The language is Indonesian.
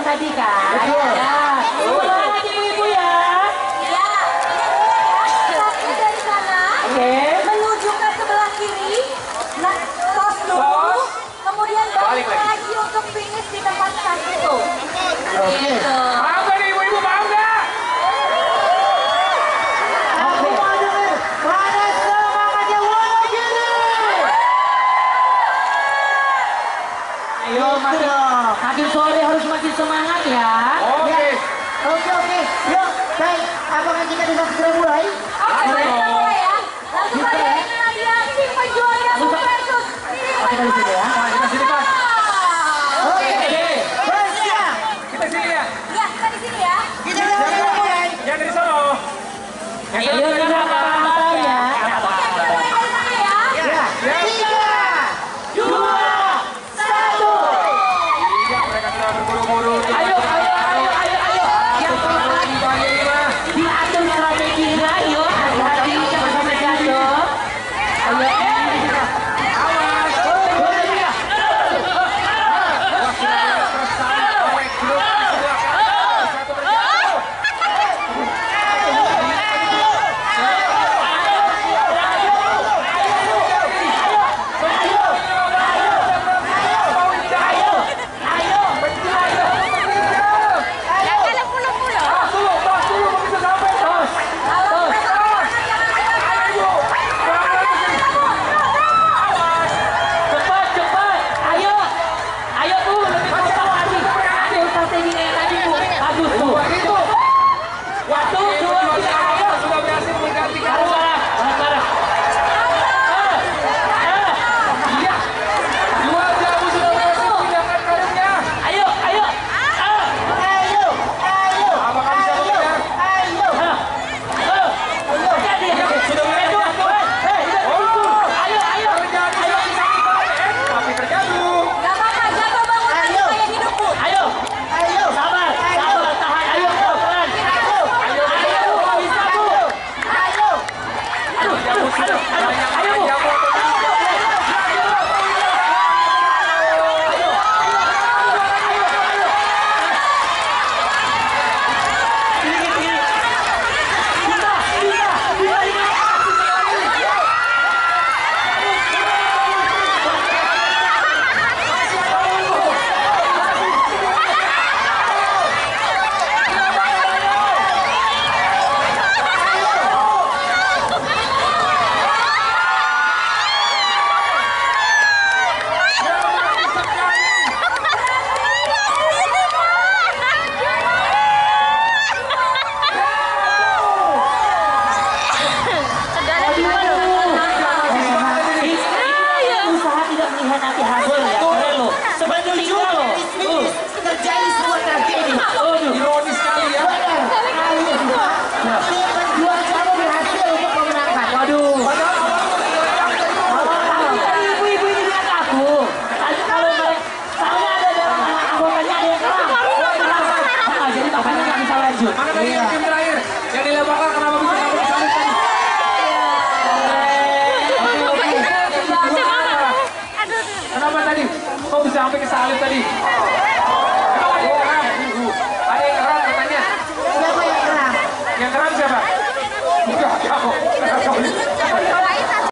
tadi kan? Betul. Ya. Semangat lagi ibu-ibu ya. Ya. Startnya dari sana. Oke. Menuju ke sebelah kiri. Nah, tos dulu. Kemudian balik lagi untuk finish di tempat start itu. Oke. Gitu. Paham gak nih ibu-ibu, paham gak? Aku mau denger mana semangatnya Wonogiri. Ayo makin sore harus makin semangat ya. Oke. Oke. Yuk, baik. Apakah kita bisa segera mulai? Oke, kita mulai ya. Langsung saja ini adalah tim pejuang Yabu versus Oke dari sini ya. Nah, kita sini Pak. Oke. Bersiap. Kita sini ya. Ya, kita di sini ya. Kita udah mulai. Yang dari sono. Ayo kita motor ya. Mulai dari sana ya. Ya. 3, 2, 1. Iya, mereka sudah berburu-buru. Ayo. Yang Bagi lima. diatur strateginya, ayo. Hati-hati jangan sampai jatuh. Ayo. Awas. Oleh grup di sebelah kanan. Satu berjauh. Tos dulu, begitu sampai tos. Ayo ibu. Awas. Cepat. Ayo tuh, lebih kompak lagi. Ayo strateginya yang tadi bu. Bagus tuh. Begitu. Satu, dua, tiga, ayo. Sudah berhasil menggantikan. Bareng. Iya. Dua jamu sudah berhasil pindahkan karungnya. Ayo. Apakah bisa mengejar? Jadi. Sudah berhasil. Ayo. Terjadi sakit balik. Tapi terjatuh. Gak apa-apa, jatuh bangun lagi kayak hidupku. Ayo. Sabar, tahan. Ayo, pelan. Ayo, bisa bu. Jamu sudah banyak Ayo, Bu. jamu. Usaha tidak mengkhianati hasil ya, keren loh. Sebenarnya loh. Terjadi sebuah tragedi. Ironis sekali ya. Dua kamu berhasil untuk memenangkan. Waduh. Ibu-ibu ini lihat aku. Tadi kalau mereka, soalnya ada dalam anggotanya ada yang kalah. Jadi makanya nggak bisa lanjut. Mana tadi yang tim terakhir? Yang dilemparkan kenapa bisa nggak bersalin tadi? Kenapa tadi? Kok bisa sampai ke salib tadi?